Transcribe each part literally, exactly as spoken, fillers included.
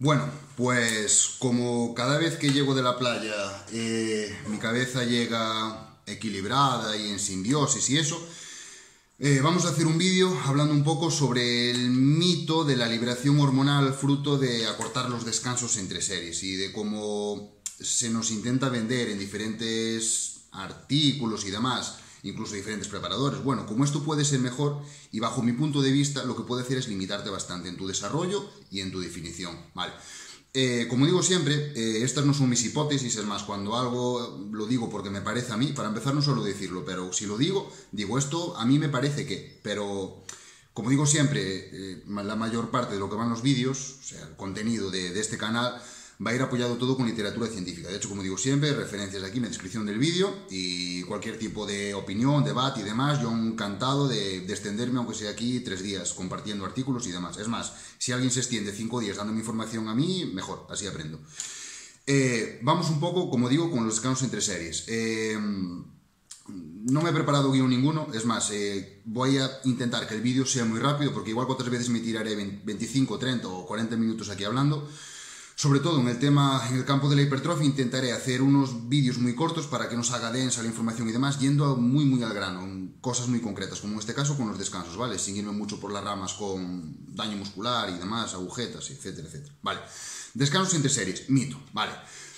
Bueno, pues como cada vez que llego de la playa eh, mi cabeza llega equilibrada y en simbiosis y eso, eh, vamos a hacer un vídeo hablando un poco sobre el mito de la liberación hormonal fruto de acortar los descansos entre series y de cómo se nos intenta vender en diferentes artículos y demás, incluso diferentes preparadores. Bueno, como esto puede ser mejor y bajo mi punto de vista lo que puede hacer es limitarte bastante en tu desarrollo y en tu definición, ¿vale? Eh, como digo siempre, eh, estas no son mis hipótesis, es más, cuando algo lo digo porque me parece a mí, para empezar no suelo decirlo, pero si lo digo, digo esto a mí me parece que, pero como digo siempre, eh, la mayor parte de lo que van los vídeos, o sea, el contenido de, de este canal, va a ir apoyado todo con literatura científica. De hecho, como digo siempre, referencias aquí en la descripción del vídeo y cualquier tipo de opinión, debate y demás, yo encantado de, de extenderme, aunque sea aquí tres días, compartiendo artículos y demás. Es más, si alguien se extiende cinco días dándome información a mí, mejor, así aprendo. Eh, vamos un poco, como digo, con los descansos entre series. Eh, no me he preparado guión ninguno, es más, eh, voy a intentar que el vídeo sea muy rápido, porque igual que otras veces me tiraré veinticinco, treinta o cuarenta minutos aquí hablando. Sobre todo en el tema, en el campo de la hipertrofia, intentaré hacer unos vídeos muy cortos para que no se haga densa la información y demás, yendo muy muy al grano, en cosas muy concretas, como en este caso con los descansos, ¿vale? Sin irme mucho por las ramas con daño muscular y demás, agujetas, etcétera, etcétera, ¿vale? Descansos entre series, mito, ¿vale?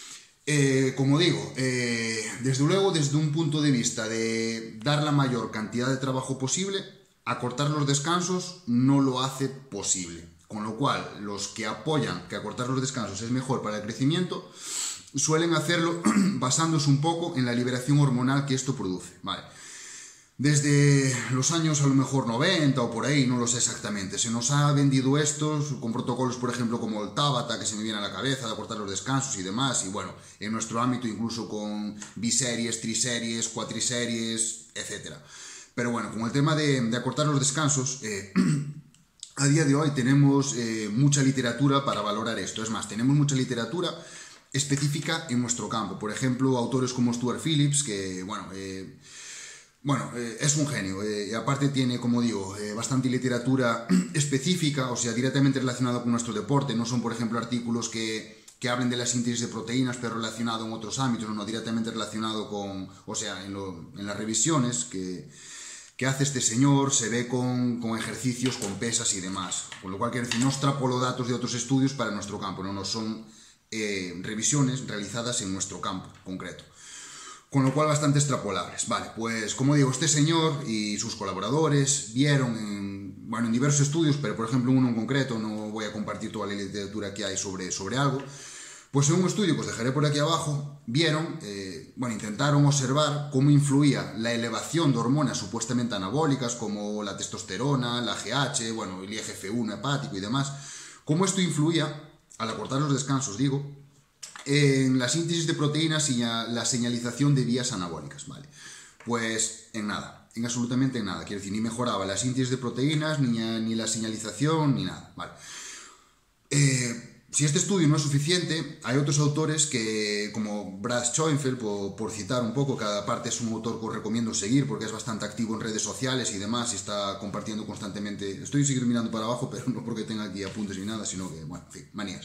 Eh, como digo, eh, desde luego, desde un punto de vista de dar la mayor cantidad de trabajo posible, acortar los descansos no lo hace posible. Con lo cual, los que apoyan que acortar los descansos es mejor para el crecimiento, suelen hacerlo basándose un poco en la liberación hormonal que esto produce, ¿vale? Desde los años a lo mejor noventa o por ahí, no lo sé exactamente, se nos ha vendido esto con protocolos, por ejemplo, como el Tabata, que se me viene a la cabeza, de acortar los descansos y demás, y bueno, en nuestro ámbito incluso con biseries, triseries, cuatriseries, etcétera. Pero bueno, con el tema de, de acortar los descansos, eh, a día de hoy tenemos eh, mucha literatura para valorar esto. Es más, tenemos mucha literatura específica en nuestro campo. Por ejemplo, autores como Stuart Phillips, que, bueno, eh, bueno eh, es un genio. Eh, y aparte tiene, como digo, eh, bastante literatura específica, o sea, directamente relacionada con nuestro deporte. No son, por ejemplo, artículos que, que hablen de la síntesis de proteínas, pero relacionado en otros ámbitos, no, directamente relacionado con, o sea, en, lo, en las revisiones que... que hace este señor, se ve con, con ejercicios, con pesas y demás. Con lo cual, quiero decir, no extrapolo datos de otros estudios para nuestro campo, no, no son eh, revisiones realizadas en nuestro campo concreto. Con lo cual, bastante extrapolables. Vale, pues como digo, este señor y sus colaboradores vieron en, bueno, en diversos estudios, pero por ejemplo uno en concreto, no voy a compartir toda la literatura que hay sobre, sobre algo. Pues en un estudio que os dejaré por aquí abajo, vieron, eh, bueno, intentaron observar cómo influía la elevación de hormonas supuestamente anabólicas como la testosterona, la G H, bueno, el I G F uno hepático y demás, cómo esto influía, al acortar los descansos, digo, en la síntesis de proteínas y la señalización de vías anabólicas, ¿vale? Pues en nada, en absolutamente en nada, quiero decir, ni mejoraba la síntesis de proteínas, ni, ni la señalización, ni nada, ¿vale? Eh... Si este estudio no es suficiente, hay otros autores que, como Brad Schoenfeld, por, por citar un poco, cada parte es un autor que os recomiendo seguir porque es bastante activo en redes sociales y demás y está compartiendo constantemente. Estoy siguiendo mirando para abajo, pero no porque tenga aquí apuntes ni nada, sino que, bueno, en fin, manías.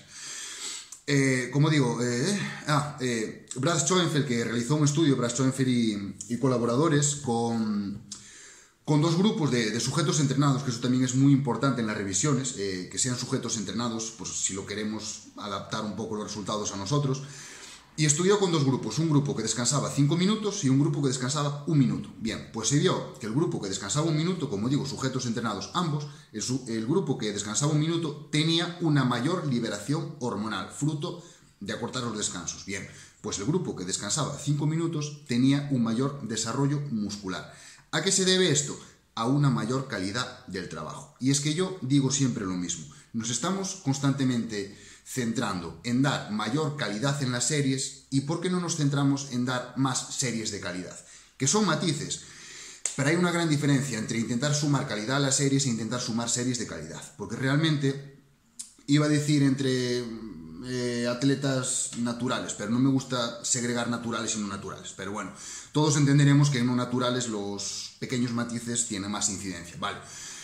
Eh, como digo, eh, ah, eh, Brad Schoenfeld, que realizó un estudio, Brad Schoenfeld y, y colaboradores, con... con dos grupos de, de sujetos entrenados, que eso también es muy importante en las revisiones, eh, que sean sujetos entrenados, pues si lo queremos adaptar un poco los resultados a nosotros, y estudió con dos grupos, un grupo que descansaba cinco minutos y un grupo que descansaba un minuto. Bien, pues se vio que el grupo que descansaba un minuto, como digo, sujetos entrenados ambos, el, el grupo que descansaba un minuto tenía una mayor liberación hormonal, fruto de acortar los descansos. Bien, pues el grupo que descansaba cinco minutos tenía un mayor desarrollo muscular. ¿A qué se debe esto? A una mayor calidad del trabajo. Y es que yo digo siempre lo mismo. Nos estamos constantemente centrando en dar mayor calidad en las series y ¿por qué no nos centramos en dar más series de calidad? Que son matices, pero hay una gran diferencia entre intentar sumar calidad a las series e intentar sumar series de calidad. Porque realmente, iba a decir entre eh, atletas naturales, pero no me gusta segregar naturales y no naturales. Pero bueno, todos entenderemos que en no naturales los pequeños matices tienen más incidencia, ¿vale?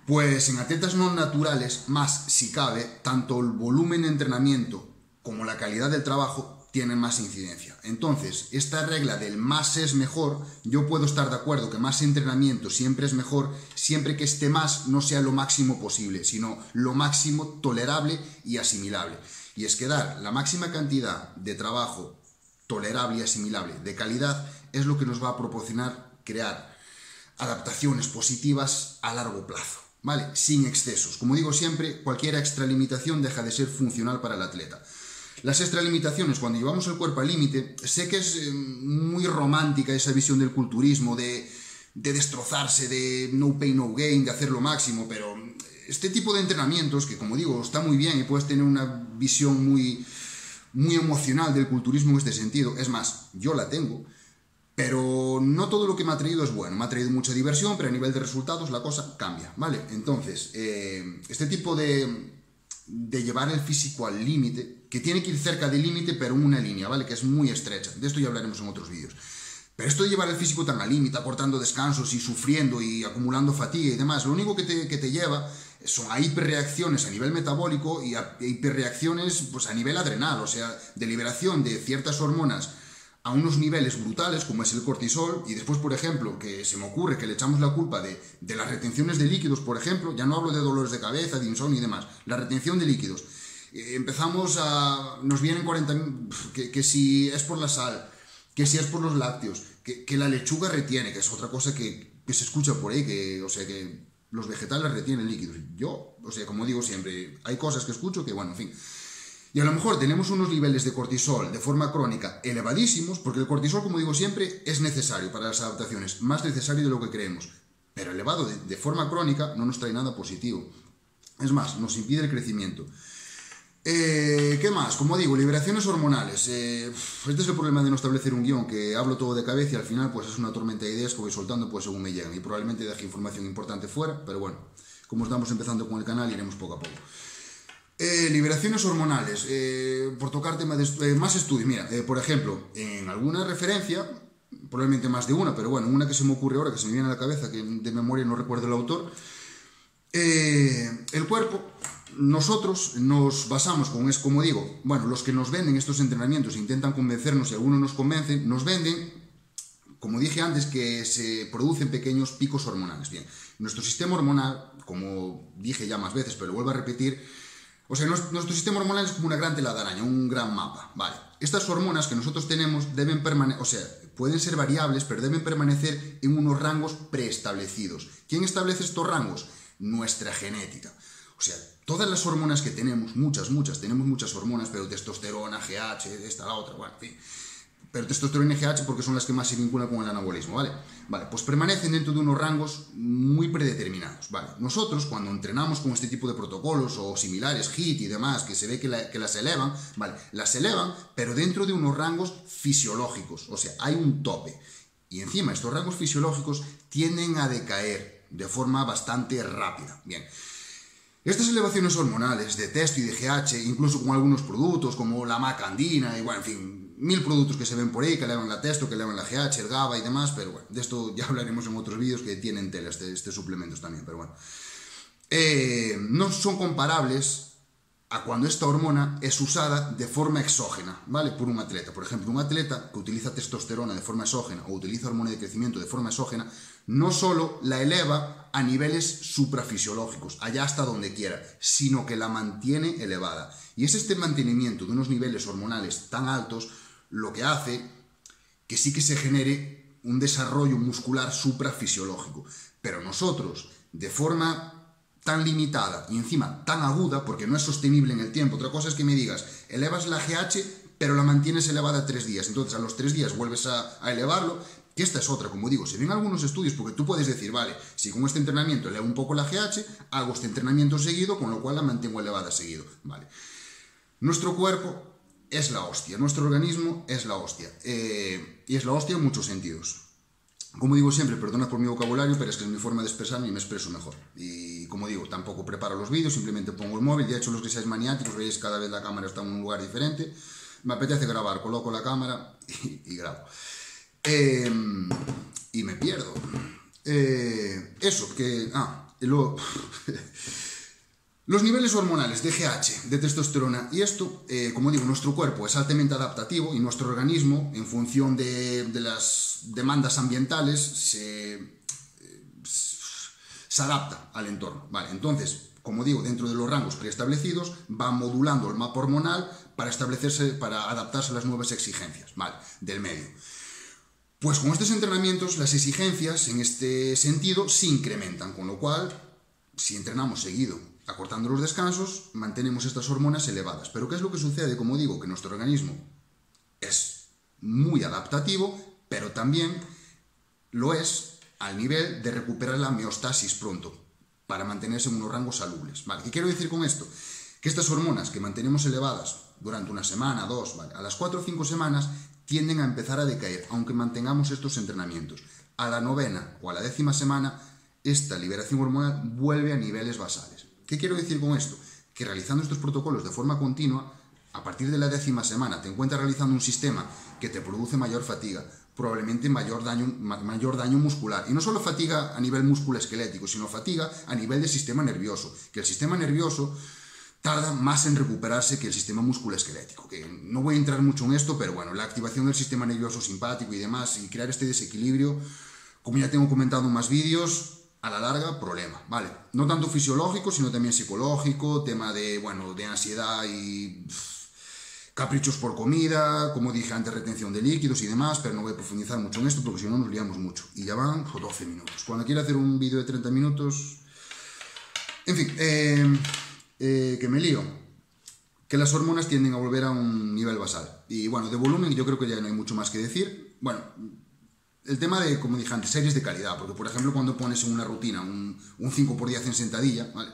Pues en atletas no naturales, más si cabe, tanto el volumen de entrenamiento como la calidad del trabajo tienen más incidencia. Entonces, esta regla del más es mejor, yo puedo estar de acuerdo que más entrenamiento siempre es mejor, siempre que este más no sea lo máximo posible, sino lo máximo tolerable y asimilable. Y es que dar la máxima cantidad de trabajo tolerable y asimilable de calidad es lo que nos va a proporcionar crear adaptaciones positivas a largo plazo, ¿vale? Sin excesos. Como digo siempre, cualquier extralimitación deja de ser funcional para el atleta. Las extralimitaciones, cuando llevamos el cuerpo al límite, sé que es muy romántica esa visión del culturismo, de, de destrozarse, de no pain, no gain, de hacer lo máximo, pero este tipo de entrenamientos, que como digo, está muy bien y puedes tener una visión muy, muy emocional del culturismo en este sentido, es más, yo la tengo, pero no todo lo que me ha traído es bueno, me ha traído mucha diversión, pero a nivel de resultados la cosa cambia, ¿vale? Entonces, eh, este tipo de... de llevar el físico al límite, que tiene que ir cerca del límite, pero en una línea, ¿vale? Que es muy estrecha. De esto ya hablaremos en otros vídeos. Pero esto de llevar el físico tan al límite, aportando descansos y sufriendo y acumulando fatiga y demás, lo único que te, que te lleva son a hiperreacciones a nivel metabólico y a hiperreacciones pues, a nivel adrenal, o sea, de liberación de ciertas hormonas a unos niveles brutales, como es el cortisol, y después, por ejemplo, que se me ocurre que le echamos la culpa de, de las retenciones de líquidos, por ejemplo, ya no hablo de dolores de cabeza, de insomnio y demás, la retención de líquidos. Eh, empezamos a... nos vienen cuarenta... Que, que si es por la sal, que si es por los lácteos, que, que la lechuga retiene, que es otra cosa que, que se escucha por ahí, que, o sea, que los vegetales retienen líquidos. Yo, o sea, como digo siempre, hay cosas que escucho que, bueno, en fin... Y a lo mejor tenemos unos niveles de cortisol de forma crónica elevadísimos, porque el cortisol, como digo siempre, es necesario para las adaptaciones, más necesario de lo que creemos. Pero elevado de, de forma crónica no nos trae nada positivo. Es más, nos impide el crecimiento. Eh, ¿Qué más? Como digo, liberaciones hormonales. Eh, este es el problema de no establecer un guión, que hablo todo de cabeza y al final pues es una tormenta de ideas que voy soltando pues según me llegan. Y probablemente deje información importante fuera, pero bueno, como estamos empezando con el canal, iremos poco a poco. Eh, liberaciones hormonales, eh, por tocar tema de eh, más estudios, mira, eh, por ejemplo, en alguna referencia, probablemente más de una, pero bueno, una que se me ocurre ahora, que se me viene a la cabeza, que de memoria no recuerdo el autor, eh, el cuerpo, nosotros nos basamos con, es como digo, bueno, los que nos venden estos entrenamientos intentan convencernos y algunos nos convencen, nos venden, como dije antes, que se producen pequeños picos hormonales. Bien, nuestro sistema hormonal, como dije ya más veces, pero lo vuelvo a repetir, o sea, nuestro sistema hormonal es como una gran tela de araña, un gran mapa, ¿vale? Estas hormonas que nosotros tenemos deben permanecer, o sea, pueden ser variables, pero deben permanecer en unos rangos preestablecidos. ¿Quién establece estos rangos? Nuestra genética. O sea, todas las hormonas que tenemos, muchas, muchas, tenemos muchas hormonas, pero testosterona, G H, esta, la otra, bueno, en fin. Pero testosterona y G H porque son las que más se vinculan con el anabolismo, ¿vale? Vale, pues permanecen dentro de unos rangos muy predeterminados, ¿vale? Nosotros, cuando entrenamos con este tipo de protocolos o similares, H I I T y demás, que se ve que, la, que las elevan, ¿vale? Las elevan, pero dentro de unos rangos fisiológicos, o sea, hay un tope. Y encima, estos rangos fisiológicos tienden a decaer de forma bastante rápida, bien. Estas elevaciones hormonales de testo y de G H, incluso con algunos productos como la macandina y bueno, en fin, mil productos que se ven por ahí que elevan la testo, que elevan la G H, el GABA y demás, pero bueno, de esto ya hablaremos en otros vídeos que tienen tela este, este suplementos también, pero bueno. Eh, no son comparables a cuando esta hormona es usada de forma exógena, ¿vale? Por un atleta. Por ejemplo, un atleta que utiliza testosterona de forma exógena o utiliza hormona de crecimiento de forma exógena, no solo la eleva a niveles suprafisiológicos, allá hasta donde quiera, sino que la mantiene elevada. Y es este mantenimiento de unos niveles hormonales tan altos lo que hace que sí que se genere un desarrollo muscular suprafisiológico. Pero nosotros, de forma tan limitada y encima tan aguda, porque no es sostenible en el tiempo. Otra cosa es que me digas, elevas la G H, pero la mantienes elevada tres días. Entonces a los tres días vuelves a, a elevarlo, que esta es otra, como digo, se ven algunos estudios, porque tú puedes decir, vale, si con este entrenamiento elevo un poco la G H, hago este entrenamiento seguido, con lo cual la mantengo elevada seguido, vale. Nuestro cuerpo es la hostia, nuestro organismo es la hostia, eh, y es la hostia en muchos sentidos. Como digo siempre, perdona por mi vocabulario, pero es que es mi forma de expresarme y me expreso mejor. Y como digo, tampoco preparo los vídeos, simplemente pongo el móvil. De hecho, los que seáis maniáticos, veis cada vez la cámara está en un lugar diferente. Me apetece grabar, coloco la cámara y, y grabo. Eh, y me pierdo. Eh, eso, que... Ah, lo... Los niveles hormonales de G H, de testosterona, y esto, eh, como digo, nuestro cuerpo es altamente adaptativo y nuestro organismo, en función de, de las demandas ambientales, se, se adapta al entorno. Vale, entonces, como digo, dentro de los rangos preestablecidos, va modulando el mapa hormonal para establecerse, para adaptarse a las nuevas exigencias, vale, del medio. Pues con estos entrenamientos, las exigencias en este sentido se incrementan, con lo cual, si entrenamos seguido, acortando los descansos, mantenemos estas hormonas elevadas. Pero ¿qué es lo que sucede? Como digo, que nuestro organismo es muy adaptativo, pero también lo es al nivel de recuperar la homeostasis pronto, para mantenerse en unos rangos salubles. ¿Vale? ¿Qué quiero decir con esto? Que estas hormonas que mantenemos elevadas durante una semana, dos, ¿vale? A las cuatro o cinco semanas tienden a empezar a decaer, aunque mantengamos estos entrenamientos. A la novena o a la décima semana, esta liberación hormonal vuelve a niveles basales. ¿Qué quiero decir con esto? Que realizando estos protocolos de forma continua, a partir de la décima semana te encuentras realizando un sistema que te produce mayor fatiga, probablemente mayor daño, mayor daño muscular. Y no solo fatiga a nivel musculoesquelético, sino fatiga a nivel del sistema nervioso. Que el sistema nervioso tarda más en recuperarse que el sistema musculoesquelético. Que no voy a entrar mucho en esto, pero bueno, la activación del sistema nervioso simpático y demás, y crear este desequilibrio, como ya tengo comentado en más vídeos, a la larga, problema, ¿vale? No tanto fisiológico, sino también psicológico, tema de, bueno, de ansiedad y pff, caprichos por comida, como dije antes, retención de líquidos y demás, pero no voy a profundizar mucho en esto porque si no nos liamos mucho. Y ya van doce minutos. Cuando quiera hacer un vídeo de treinta minutos... En fin, eh, eh, que me lío. Que las hormonas tienden a volver a un nivel basal. Y bueno, de volumen yo creo que ya no hay mucho más que decir. Bueno... El tema de, como dije antes, series de calidad, porque por ejemplo cuando pones en una rutina un, un cinco por diez en sentadilla, ¿vale?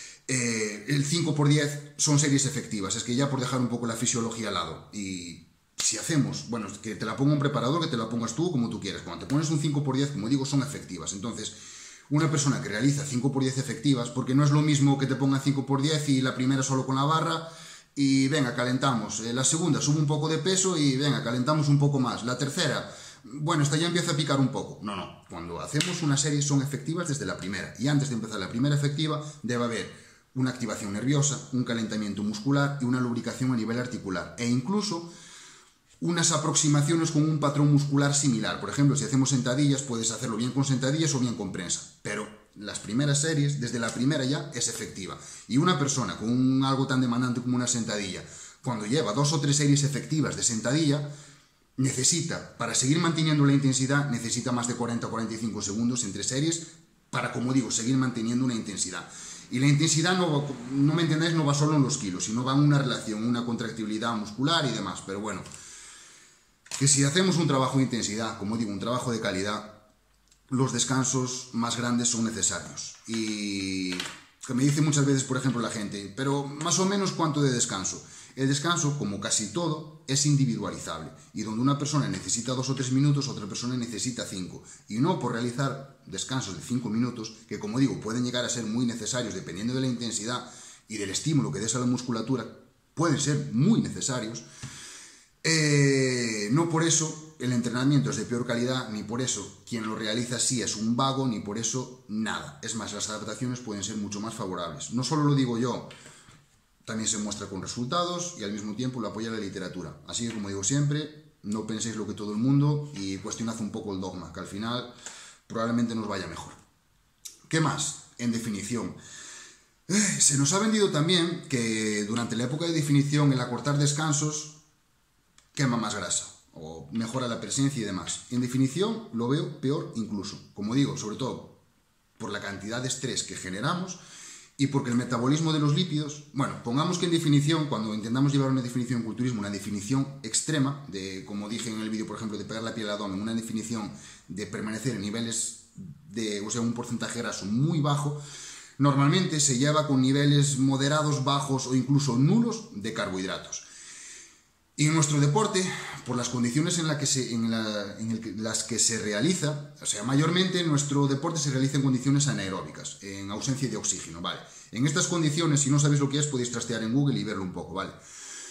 eh, el cinco por diez son series efectivas, es que ya por dejar un poco la fisiología al lado, y si hacemos, bueno, que te la ponga un preparador, que te la pongas tú, como tú quieras, cuando te pones un cinco por diez, como digo, son efectivas, entonces una persona que realiza cinco por diez efectivas, porque no es lo mismo que te ponga cinco por diez y la primera solo con la barra, y venga, calentamos, eh, la segunda sube un poco de peso y venga, calentamos un poco más, la tercera... Bueno, esta ya empieza a picar un poco. No, no. Cuando hacemos una serie son efectivas desde la primera. Y antes de empezar la primera efectiva debe haber una activación nerviosa, un calentamiento muscular y una lubricación a nivel articular. E incluso unas aproximaciones con un patrón muscular similar. Por ejemplo, si hacemos sentadillas, puedes hacerlo bien con sentadillas o bien con prensa. Pero las primeras series, desde la primera ya, es efectiva. Y una persona con un, algo tan demandante como una sentadilla, cuando lleva dos o tres series efectivas de sentadilla... necesita, para seguir manteniendo la intensidad, necesita más de cuarenta a cuarenta y cinco segundos entre series para, como digo, seguir manteniendo una intensidad. Y la intensidad, no, no me entendáis, no va solo en los kilos, sino va en una relación, una contractibilidad muscular y demás. Pero bueno, que si hacemos un trabajo de intensidad, como digo, un trabajo de calidad, los descansos más grandes son necesarios. Y que me dice muchas veces, por ejemplo, la gente, pero más o menos ¿cuánto de descanso? El descanso, como casi todo, es individualizable y donde una persona necesita dos o tres minutos, otra persona necesita cinco. Y no por realizar descansos de cinco minutos, que como digo, pueden llegar a ser muy necesarios dependiendo de la intensidad y del estímulo que des a la musculatura, pueden ser muy necesarios, eh, no por eso el entrenamiento es de peor calidad, ni por eso quien lo realiza así es un vago, ni por eso nada. Es más, las adaptaciones pueden ser mucho más favorables. No solo lo digo yo, también se muestra con resultados y al mismo tiempo lo apoya la literatura. Así que, como digo siempre, no penséis lo que todo el mundo y cuestionad un poco el dogma, que al final probablemente nos vaya mejor. ¿Qué más? En definición. Eh, se nos ha vendido también que durante la época de definición el acortar descansos quema más grasa o mejora la presencia y demás. En definición lo veo peor incluso. Como digo, sobre todo por la cantidad de estrés que generamos y porque el metabolismo de los lípidos, bueno, pongamos que en definición, cuando intentamos llevar una definición en culturismo, una definición extrema, de, como dije en el vídeo, por ejemplo, de pegar la piel al abdomen, una definición de permanecer en niveles de, o sea, un porcentaje graso muy bajo, normalmente se lleva con niveles moderados, bajos o incluso nulos de carbohidratos. Y en nuestro deporte, por las condiciones en, la que se, en, la, en el, las que se realiza, o sea, mayormente nuestro deporte se realiza en condiciones anaeróbicas, en ausencia de oxígeno, ¿vale? En estas condiciones, si no sabéis lo que es, podéis trastear en Google y verlo un poco, ¿vale?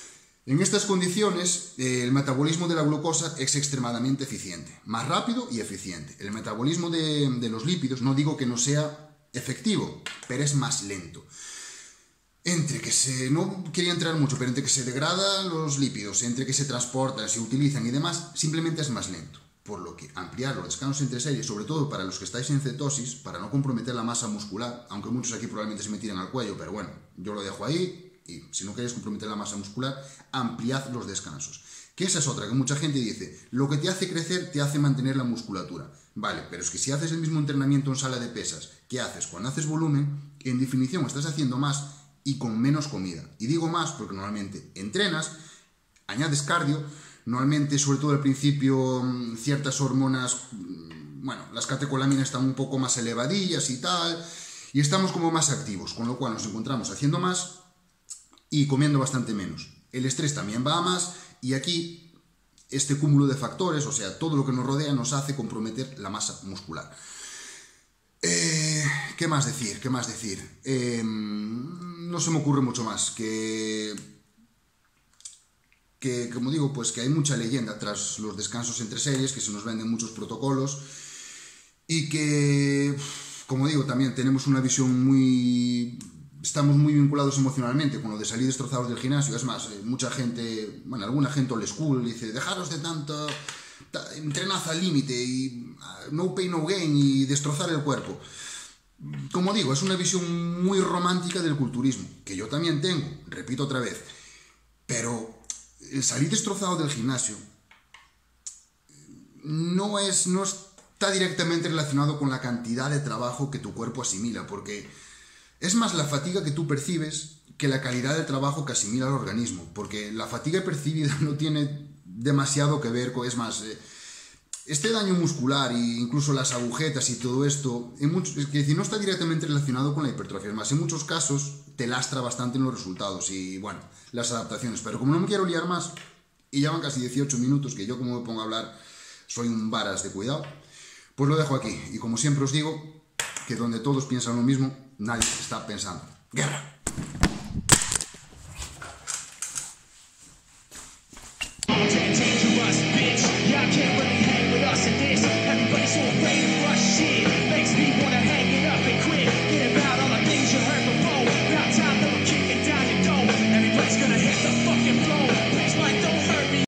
En estas condiciones, eh, el metabolismo de la glucosa es extremadamente eficiente, más rápido y eficiente. El metabolismo de, de los lípidos, no digo que no sea efectivo, pero es más lento. Entre que se, no quería entrar mucho, pero entre que se degradan los lípidos, entre que se transportan, se utilizan y demás, simplemente es más lento. Por lo que ampliar los descansos entre series, sobre todo para los que estáis en cetosis, para no comprometer la masa muscular, aunque muchos aquí probablemente se me tiran al cuello, pero bueno, yo lo dejo ahí. Y si no queréis comprometer la masa muscular, ampliad los descansos. Que esa es otra, que mucha gente dice, lo que te hace crecer te hace mantener la musculatura. Vale, pero es que si haces el mismo entrenamiento en sala de pesas que haces cuando haces volumen, en definición estás haciendo más y con menos comida. Y digo más porque normalmente entrenas, añades cardio, normalmente, sobre todo al principio, ciertas hormonas, bueno, las catecolaminas están un poco más elevadillas y tal, y estamos como más activos, con lo cual nos encontramos haciendo más y comiendo bastante menos. El estrés también va a más y aquí este cúmulo de factores, o sea, todo lo que nos rodea nos hace comprometer la masa muscular. Eh, ¿Qué más decir? ¿Qué más decir? Eh, no se me ocurre mucho más que, que, como digo, pues que hay mucha leyenda tras los descansos entre series, que se nos venden muchos protocolos y que, como digo, también tenemos una visión muy... Estamos muy vinculados emocionalmente con lo de salir destrozados del gimnasio. Es más, mucha gente, bueno, alguna gente old school dice, dejaros de tanto, entrenad al límite y no pain no gain y destrozar el cuerpo. Como digo, es una visión muy romántica del culturismo, que yo también tengo, repito otra vez, pero el salir destrozado del gimnasio no, es, no está directamente relacionado con la cantidad de trabajo que tu cuerpo asimila, porque es más la fatiga que tú percibes que la calidad del trabajo que asimila el organismo, porque la fatiga percibida no tiene demasiado que ver con, es más, eh, este daño muscular e incluso las agujetas y todo esto, en muchos, es decir, no está directamente relacionado con la hipertrofia, es más, en muchos casos te lastra bastante en los resultados y, bueno, las adaptaciones, pero como no me quiero liar más, y ya van casi dieciocho minutos, que yo como me pongo a hablar soy un varas de cuidado, pues lo dejo aquí, y como siempre os digo, que donde todos piensan lo mismo, nadie está pensando. ¡Guerra!